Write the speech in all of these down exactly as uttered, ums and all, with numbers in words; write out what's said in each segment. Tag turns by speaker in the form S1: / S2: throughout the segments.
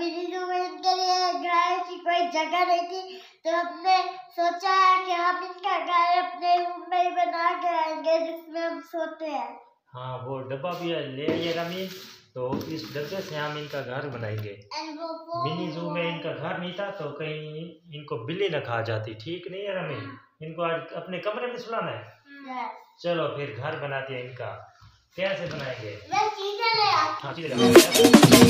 S1: Mini जू में इनके लिए घर की कोई जगह नहीं थी, तो हमने सोचा है कि हम इनका घर अपने रूम में ही बना के आएंगे जिसमें हम सोते हैं।
S2: हाँ, वो डब्बा भी ले आइए रमी, तो इस डब्बे से हम इनका घर बनाएंगे। मिनी जू में इनका घर नहीं था तो कहीं इनको बिल्ली न खा जाती, ठीक नहीं है रमी? इनको आज अपने कमरे में सुलाना है। चलो फिर घर बनाते हैं इनका। कैसे बनाएंगे?
S1: मैं चीज़ें ले आती
S2: हाँ, चीज़ें ले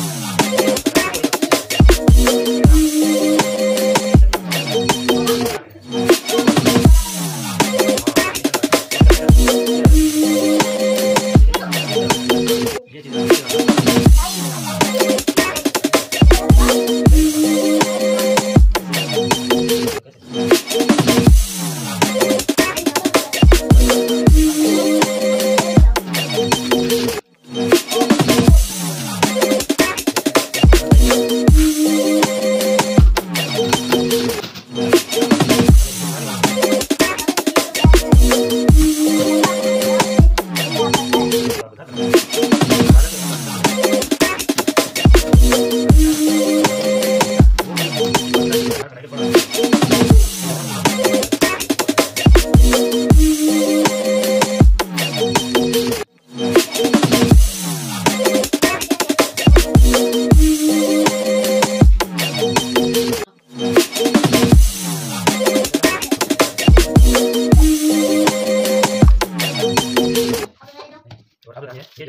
S2: ये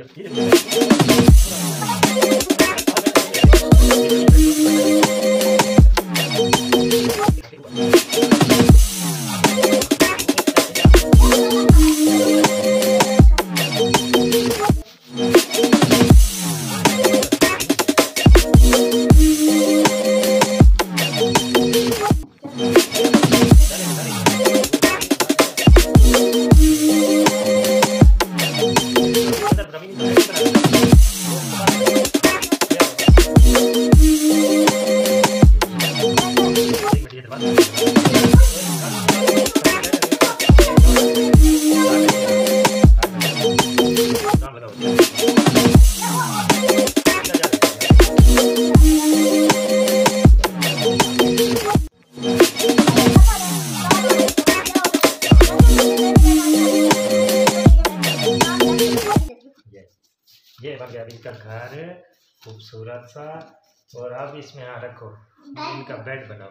S2: बन गया इनका घर खूबसूरत सा। और अब इसमें यहाँ रखो, इनका बेड बनाओ।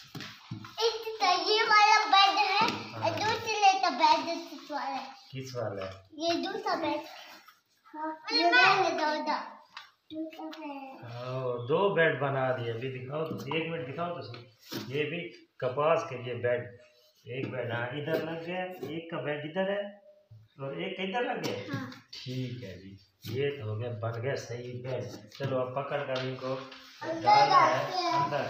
S1: ये वाला बेड है, दूसरे का बेड किस वाला है?
S2: किस वाला है?
S1: ये दूसरा बेड। ये बेड दो दो
S2: ओ, दो बेड बना दिए। अभी दिखाओ तो, एक मिनट दिखाओ तो। ये भी कपास के लिए बेड, एक बेड हाँ इधर लग गया, एक का बेड इधर है और एक इधर लग गया। हाँ। ठीक है जी, ये तो हो गया, बन गया सही बेड। चलो अब पकड़ कर इनको डालना है अंदर।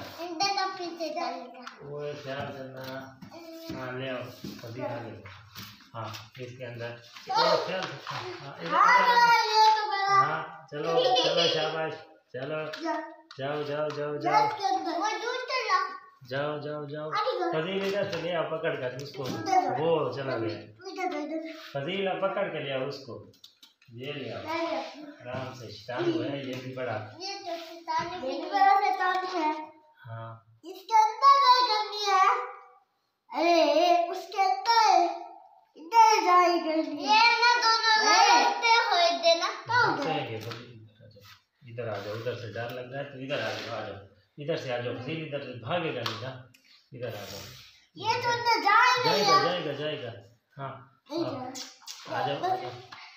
S2: वो ख्याल करना। हाँ ले आओ, कभी आ ले। हाँ इसके अंदर ख्याल रखना। हाँ चलो चलो शाबाश, चलो जाओ जाओ जाओ जाओ जाओ जाओ जाओ। फजील इधर से ले आओ पकड़ कर उसको, वो चला गया। फजील पकड़ के ले आओ उसको, ये ले आओ आराम से। शैतान है ये भी बड़ा,
S1: ये भी बड़ा शैतान है।
S2: हाँ
S1: इसके अंदर क्या करनी है? अरे उसके अंदर इधर जाई करनी है। ये ना दोनों लड़ते हुए देना तो
S2: इधर आ जाओ, इधर से डर लग रहा है तो इधर आ जाओ, आ जाओ इधर से आ जाओ। फिर इधर से भागेगा नहीं ना, इधर आ जाओ।
S1: ये तो अंदर जाएगा
S2: जाएगा जाएगा जाएगा। हाँ आ जाओ आ जाओ,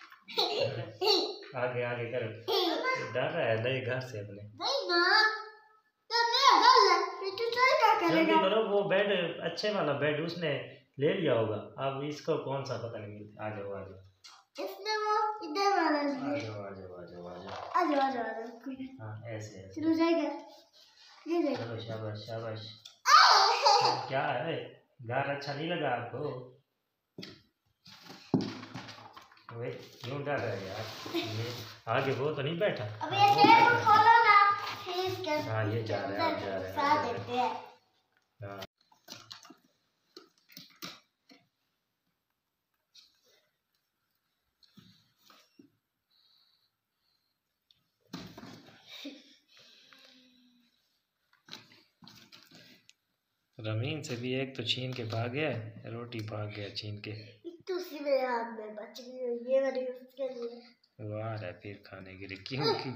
S2: आगे आगे करो। डर रहा है नए घर से अपने।
S1: नहीं ना, तो नया घर है, फिर तू क्या करेगा?
S2: जल्दी करो, वो बेड अच्छे वाला बेड उसने ले लिया होगा। अब इसको कौन सा पता नहीं मिलता। आ जाओ आ जाओ,
S1: इसने वो इधर वाला
S2: आ जाओ आ जाओ आ जाओ आ जाओ
S1: आ जाओ आ जाओ।
S2: हाँ ऐसे ऐसे
S1: चलो जाएगा, ये देख।
S2: चलो शाबाश शाबाश। क्या है, घर अच्छा नहीं लगा आपको? वे क्यों डर रहा है यार? ये आगे वो तो नहीं बैठा।
S1: अब ये गेट खोलो ना, प्लीज।
S2: हाँ ये जा रहा है, जा रहा है,
S1: साथ देते हैं।
S2: हाँ रमीन से भी एक तो छीन के भाग गया, रोटी भाग गया छीन के।
S1: दूसरी मेरे हाथ में बच गई, ये वाली उसके लिए।
S2: वो आ रहा है फिर खाने के लिए। क्यों क्यों?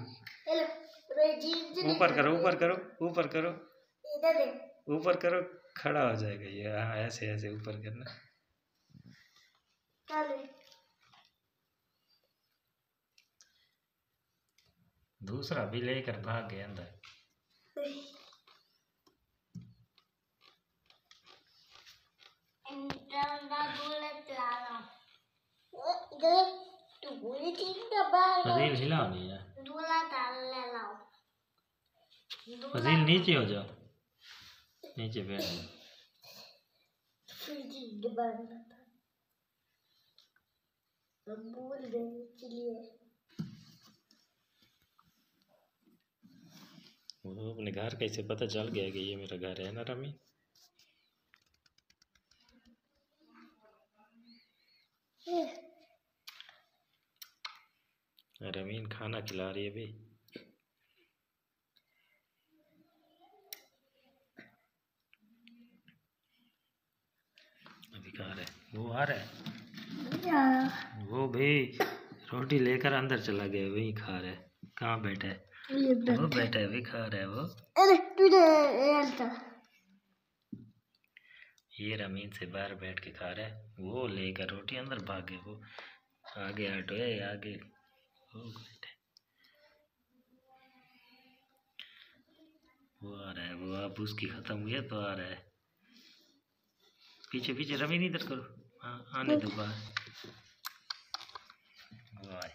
S2: ऊपर करो ऊपर करो ऊपर करो
S1: इधर दे,
S2: ऊपर करो, खड़ा हो जाएगा ये। हाँ ऐसे ऐसे ऊपर करना। दूसरा भी लेकर भाग गया अंदर। फजील हिलाओ नहीं यार, फजील नीचे हो जाओ, नीचे बैठ जाओ।
S1: भूल गए, चलिए।
S2: वो अपने घर कैसे पता चल गया कि ये मेरा घर है ना रमी? रमीन खाना खिला रही है अभी। अभी कहाँ है वो? आ रहा है वो भी रोटी लेकर अंदर चला गया, वही खा रहा है। कहाँ बैठा है? वो बैठा है, भी खा रहा है वो। ये रमीन से बाहर बैठ के खा रहा है, वो लेकर रोटी अंदर भागे। वो आगे हटो है, आगे वो बैठे। वो आ रहा है, वो अब उसकी खत्म हुई है तो आ रहा है। पीछे पीछे रमीन इधर करो। हाँ आने दो बाहर। वो आए।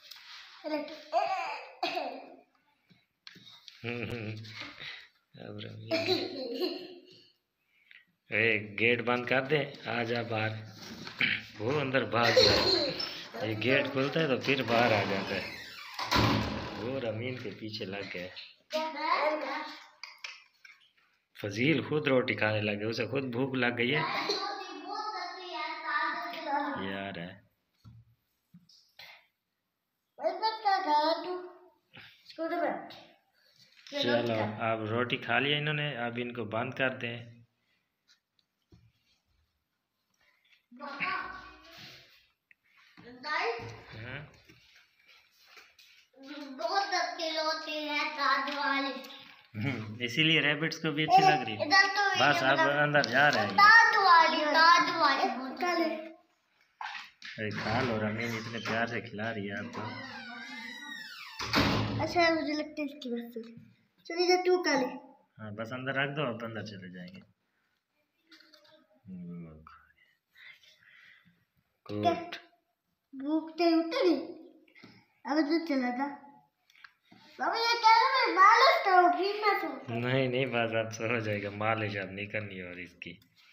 S2: अब ए गेट बंद कर दे, आ जा बाहर। वो अंदर भाग गया, ये गेट खुलता है तो फिर बाहर आ जाता है। वो रमीन के पीछे लग गया। फजील खुद रोटी खाने लगे, उसे खुद भूख लग गई है यार है। चलो अब रोटी खा लिया इन्होंने, अब इनको बंद कर दें।
S1: बहुत अच्छे होते हैं दाद वाले,
S2: इसीलिए रैबिट्स को भी अच्छी लग रही है। बस अब अंदर जा रहे हैं।
S1: दाद वाली दाद वाली
S2: अरे खा लो, रमीन इतने प्यार से खिला रही है आपको।
S1: अच्छा मुझे लगता है इसकी बस चलिए जा तू खा ले।
S2: हाँ बस अंदर रख दो, अब अंदर चले जाएंगे। गुड।
S1: भूख तो उतरी, अब तो चला था। बाबा ये कह रहा है मालिश करो, फिर मैं सो।
S2: नहीं नहीं बस अब सो हो जाएगा, मालिश अब नहीं करनी और इसकी।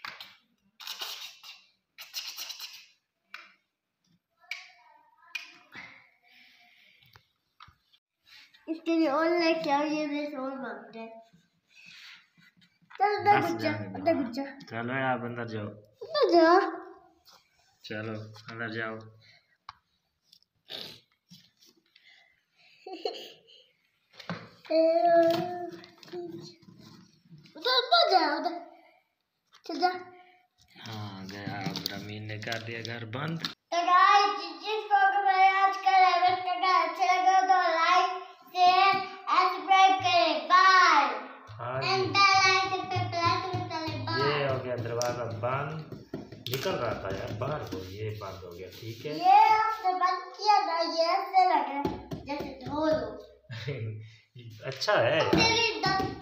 S1: इसके लिए और लेके आओ, ये मेरे से और मांगते हैं। चलो अंदर घुस जा, अंदर घुस जा।
S2: चलो आप अंदर जाओ,
S1: अंदर जा।
S2: चलो अंदर जाओ।
S1: उधर उधर जा, उधर चल जा।
S2: हाँ गया, अब रमीन ने कर दिया घर बंद।
S1: तो गाइस जिसको मेरे आज का रेबिट का अच्छा लगा तो लाइक शेयर सब्सक्राइब करें। बाय।
S2: हाँ
S1: जी
S2: ये हो गया दरवाजा बंद, निकल रहा था यार बाहर को, ये बंद हो गया। ठीक है
S1: ये आपने बंद किया ना, ये ऐसे लगा जैसे धो लो।
S2: अच्छा है।